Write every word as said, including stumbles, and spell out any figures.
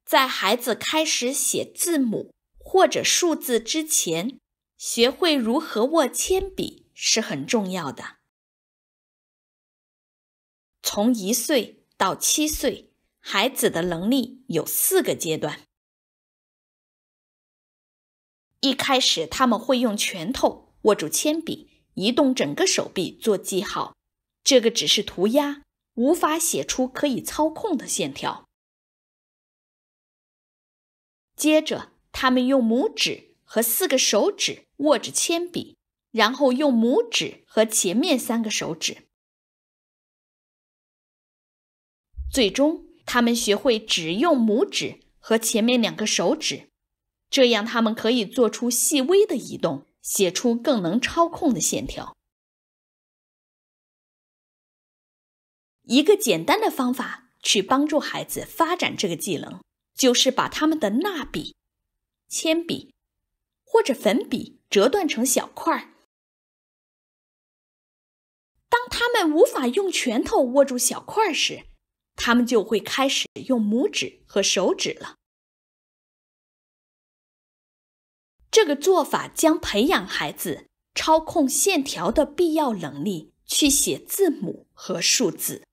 在孩子开始写字母或者数字之前，学会如何握铅笔是很重要的。从一岁到七岁，孩子的能力有四个阶段。一开始他们会用拳头握住铅笔，移动整个手臂做记号，这个只是涂鸦，无法写出可以操控的线条。接着他们用拇指和四个手指握着铅笔，然后用拇指和前面三个手指。最终他们学会只用拇指和前面两个手指，这样他们可以做出细微的移动，写出更能操控的线条。一个简单的方法去帮助孩子发展这个技能，就是把他们的蜡笔、铅笔或者粉笔折断成小块。当他们无法用拳头握住小块时，他们就会开始用拇指和手指了。这个做法将培养孩子操控线条的必要能力，去写字母和数字。